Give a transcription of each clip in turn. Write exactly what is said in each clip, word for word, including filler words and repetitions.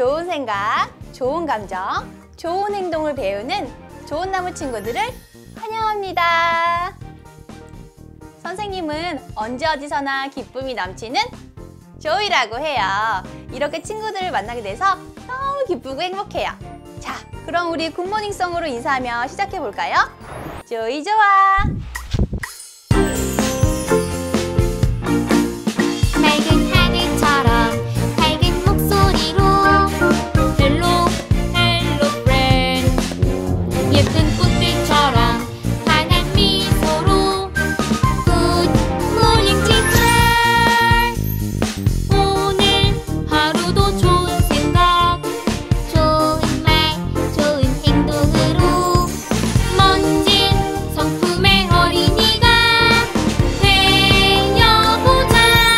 좋은 생각, 좋은 감정, 좋은 행동을 배우는 좋은 나무 친구들을 환영합니다. 선생님은 언제 어디서나 기쁨이 넘치는 조이라고 해요. 이렇게 친구들을 만나게 돼서 너무 기쁘고 행복해요. 자, 그럼 우리 굿모닝송으로 인사하며 시작해 볼까요? 조이 좋아! 맑은 하늘처럼 밝은 목소리로 헬로 헬로 프렌드 예쁜 꽃들처럼 환한 미소로 굿모닝 티처 오늘 하루도 좋은 생각 좋은 말 좋은 행동으로 멋진 성품의 어린이가 되어보자.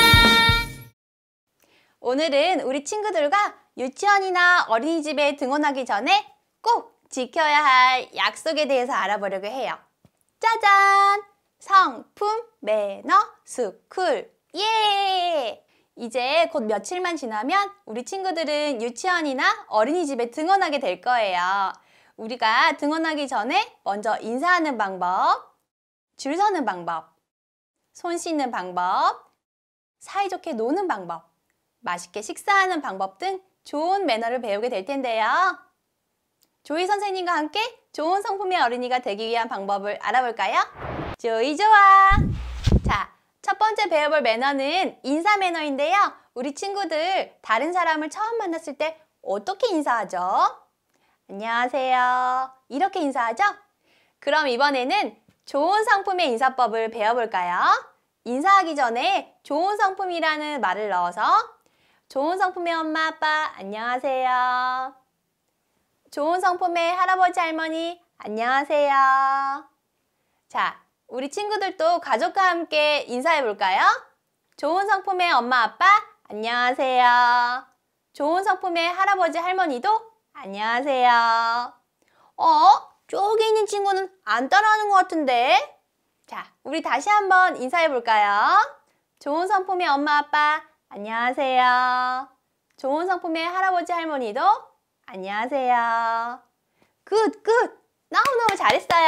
오늘은 우리 친구들과 유치원이나 어린이집에 등원하기 전에 꼭 지켜야 할 약속에 대해서 알아보려고 해요. 짜잔! 성품, 매너, 스쿨! 예! 이제 곧 며칠만 지나면 우리 친구들은 유치원이나 어린이집에 등원하게 될 거예요. 우리가 등원하기 전에 먼저 인사하는 방법, 줄 서는 방법, 손 씻는 방법, 사이좋게 노는 방법, 맛있게 식사하는 방법 등 좋은 매너를 배우게 될 텐데요. 조이 선생님과 함께 좋은 성품의 어린이가 되기 위한 방법을 알아볼까요? 조이 좋아! 자, 첫 번째 배워볼 매너는 인사 매너인데요. 우리 친구들 다른 사람을 처음 만났을 때 어떻게 인사하죠? 안녕하세요. 이렇게 인사하죠? 그럼 이번에는 좋은 성품의 인사법을 배워볼까요? 인사하기 전에 좋은 성품이라는 말을 넣어서 좋은 성품의 엄마, 아빠, 안녕하세요. 좋은 성품의 할아버지, 할머니, 안녕하세요. 자, 우리 친구들도 가족과 함께 인사해 볼까요? 좋은 성품의 엄마, 아빠, 안녕하세요. 좋은 성품의 할아버지, 할머니도 안녕하세요. 어? 저기 있는 친구는 안 따라하는 것 같은데? 자, 우리 다시 한번 인사해 볼까요? 좋은 성품의 엄마, 아빠, 안녕하세요. 좋은 성품의 할아버지, 할머니도 안녕하세요. 굿, 굿! 너무너무 잘했어요.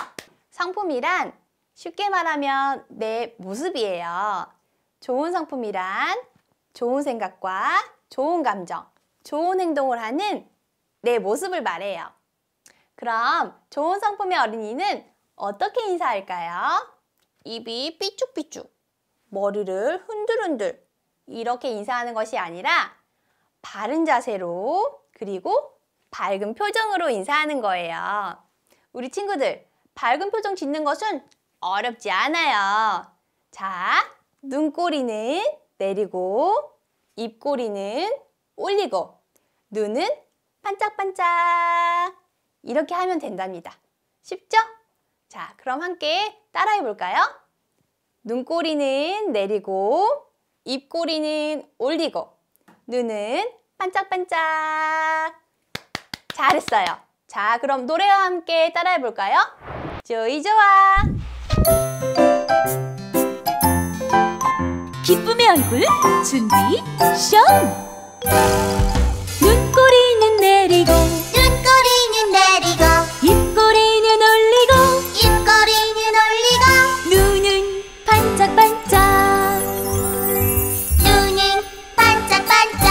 성품이란 쉽게 말하면 내 모습이에요. 좋은 성품이란 좋은 생각과 좋은 감정, 좋은 행동을 하는 내 모습을 말해요. 그럼 좋은 성품의 어린이는 어떻게 인사할까요? 입이 삐쭉삐쭉, 머리를 흔들흔들 이렇게 인사하는 것이 아니라 바른 자세로 그리고 밝은 표정으로 인사하는 거예요. 우리 친구들, 밝은 표정 짓는 것은 어렵지 않아요. 자, 눈꼬리는 내리고 입꼬리는 올리고 눈은 반짝반짝 이렇게 하면 된답니다. 쉽죠? 자, 그럼 함께 따라해 볼까요? 눈꼬리는 내리고 입꼬리는 올리고 눈은 반짝반짝 잘했어요. 자, 그럼 노래와 함께 따라해 볼까요? 조이 좋아! 기쁨의 얼굴 준비 쇼! 눈꼬리는 내리고 눈꼬리는 내리고 입꼬리는 올리고 입꼬리는 올리고 눈은 반짝반짝 눈은 반짝반짝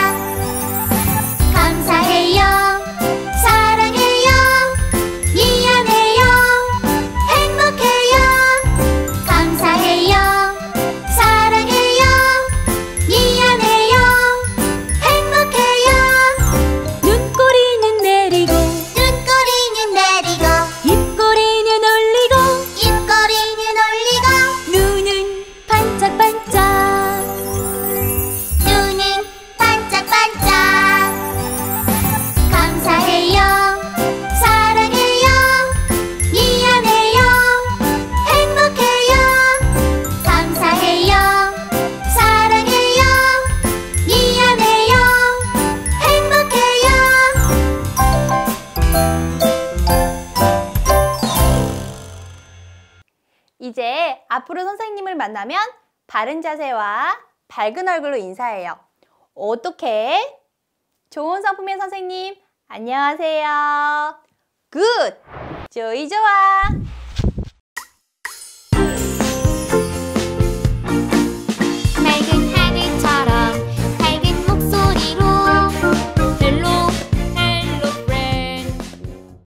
감사해요 사랑해요 미안해요 행복해요 감사해요 사랑해요 미안해요 행복해요 눈꼬리는 내리고 눈꼬리는 내리고 입꼬리는 올리고 입꼬리는 올리고 눈은 반짝반짝 눈은 반짝반짝 감사해요 사랑해요 미안해요 행복해요 감사해요 사랑해요 미안해요 행복해요 이제 앞으로 선생님을 만나면 바른 자세와 밝은 얼굴로 인사해요. 어떻게? 좋은 성품의 선생님, 안녕하세요. 굿! 조이 좋아!